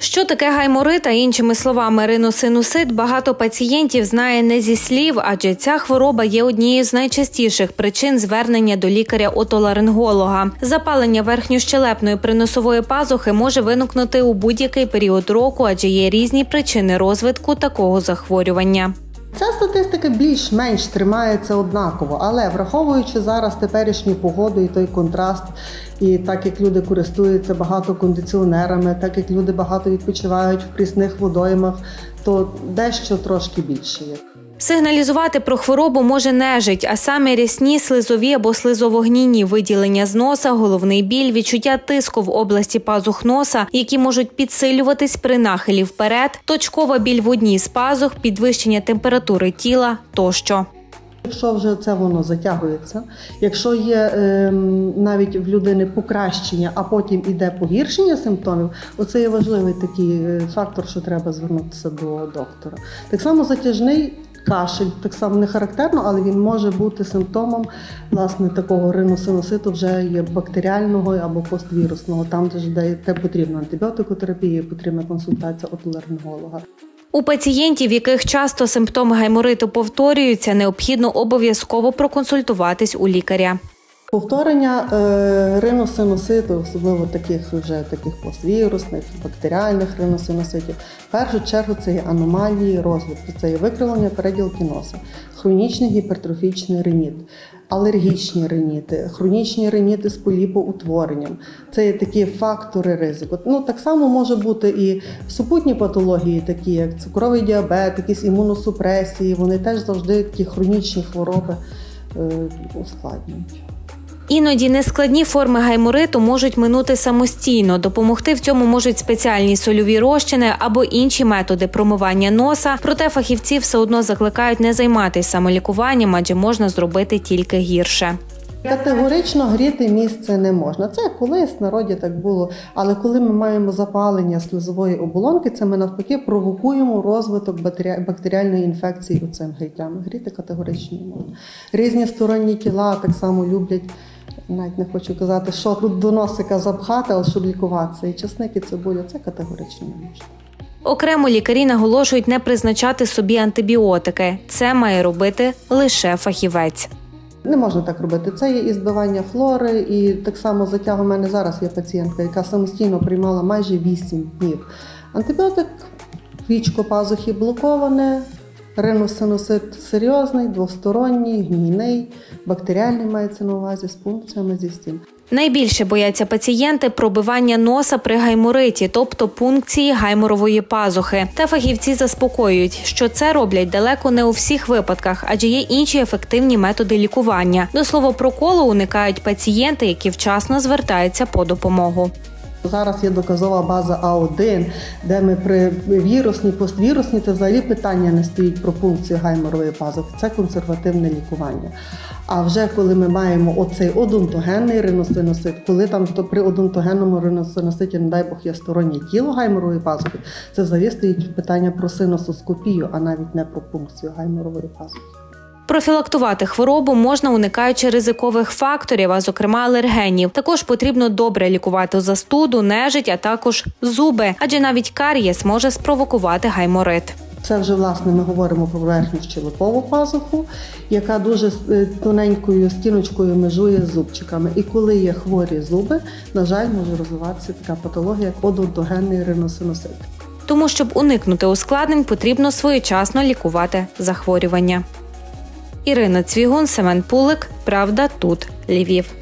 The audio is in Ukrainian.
Що таке гайморит, а іншими словами риносинусит, багато пацієнтів знає не зі слів, адже ця хвороба є однією з найчастіших причин звернення до лікаря-отоларинголога. Запалення верхньощелепної приносової пазухи може виникнути у будь-який період року, адже є різні причини розвитку такого захворювання. Ця статистика більш-менш тримається однаково, але враховуючи зараз теперішню погоду і той контраст, і так як люди користуються багато кондиціонерами, так як люди багато відпочивають в прісних водоймах, то дещо трошки більше є. Сигналізувати про хворобу може нежить, а саме рясні, слизові або слизовогнійні виділення з носа, головний біль, відчуття тиску в області пазух носа, які можуть підсилюватись при нахилі вперед, точкова біль в одній з пазух, підвищення температури тіла тощо. Якщо вже це воно затягується, якщо є навіть в людини покращення, а потім іде погіршення симптомів, оце є важливий такий фактор, що треба звернутися до доктора. Так само затяжний кашель, так само не характерно, але він може бути симптомом, власне, такого риносинуситу вже є бактеріального або поствірусного, там де потрібна антибіотикотерапія, потрібна консультація отоларинголога. У пацієнтів, яких часто симптоми гаймориту повторюються, необхідно обов'язково проконсультуватись у лікаря. Повторення риносинуситу, особливо таких поствірусних, бактеріальних риносинуситів, в першу чергу це є аномалії розвитку, це є викривлення переділки носа, хронічний гіпертрофічний риніт, алергічні риніти, хронічні риніти з поліпоутворенням. Це є такі фактори ризику. Так само може бути і супутні патології, такі як цукровий діабет, якісь імуносупресії, вони теж завжди такі хронічні хвороби ускладнюють. Іноді нескладні форми гаймориту можуть минути самостійно. Допомогти в цьому можуть спеціальні сольові розчини або інші методи промивання носа. Проте фахівці все одно закликають не займатися самолікуванням, адже можна зробити тільки гірше. Категорично гріти місце не можна. Це колись в народі так було. Але коли ми маємо запалення слизової оболонки, це ми навпаки провокуємо розвиток бактеріальної інфекції оцим гриттям. Гріти категорично не можна. Різні сторонні тіла так само люблять, навіть не хочу казати, що тут до носика запхати, але щоб лікуватися. І часник, і цибуля – це категорично не можна. Окремо лікарі наголошують не призначати собі антибіотики. Це має робити лише фахівець. Не можна так робити. Це є і збивання флори, і так само затяг. У мене зараз є пацієнтка, яка самостійно приймала майже 8 днів. Антибіотик, вічко пазухи блоковане, риносинусит серйозний, двосторонній, гнійний, бактеріальний мається на увазі з пункціями зі стін. Найбільше бояться пацієнти пробивання носа при гаймориті, тобто пункції гайморової пазухи. Та фахівці заспокоюють, що це роблять далеко не у всіх випадках, адже є інші ефективні методи лікування. До слова, проколу уникають пацієнти, які вчасно звертаються по допомогу. Зараз є доказова база А1, де ми при вірусній, поствірусній, це взагалі питання не стоїть про пункцію гайморової пазухи, це консервативне лікування. А вже коли ми маємо оцей одонтогенний риносинусит, коли там при одонтогенному риносинуситі, не дай Бог, є стороннє тіло гайморової пазухи, це взагалі стоїть питання про синусоскопію, а навіть не про пункцію гайморової пазухи. Профілактувати хворобу можна, уникаючи ризикових факторів, а зокрема алергенів. Також потрібно добре лікувати застуду, нежить, а також зуби, адже навіть карієс може спровокувати гайморит. Це вже, власне, ми говоримо про верхню щелепову пазуху, яка дуже тоненькою стіночкою межує з зубчиками. І коли є хворі зуби, на жаль, може розвиватися така патологія, як одонтогенний риносинусит. Тому, щоб уникнути ускладнень, потрібно своєчасно лікувати захворювання. Ірина Цвігун, Семен Пулик. Правда, тут Львів.